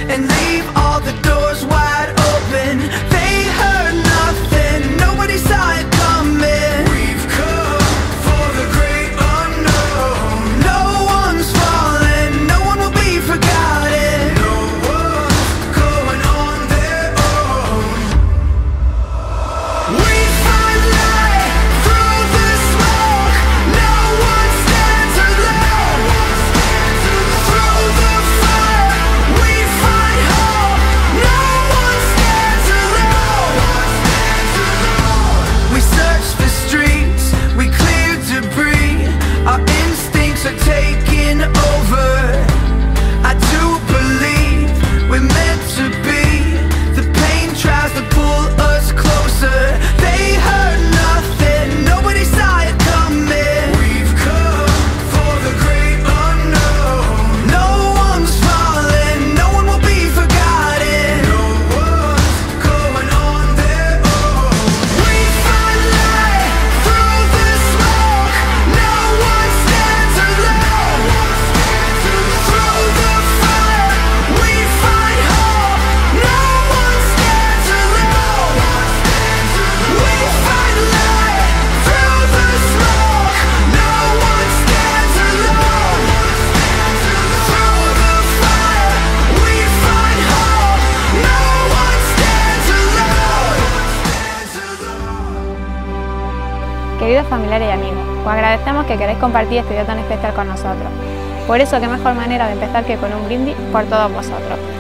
and leave all the doors wide open. They heard nothing, nobody saw it coming. We've come for the great unknown. No one's falling, no one will be forgotten. No one's going on their own. We find light through the smoke. No one stands alone. Through the fire, we find hope. No one stands alone. We search the streets, we clear debris. Our instincts are taking over. I do believe we're meant to be. The pain tries to pull us closer. They heard nothing, nobody saw it coming. We've come for the great unknown. No one's falling, no one will be forgotten. No one's going on their own. We find light through the smoke. No one stands alone. Through the fire, we find hope. No one stands alone. We find light through the smoke. No one stands alone. Through the fire, we find hope. No one stands alone. Queridos familiares y amigos, os agradecemos que queráis compartir este día tan especial con nosotros. Por eso, qué mejor manera de empezar que con un brindis por todos vosotros.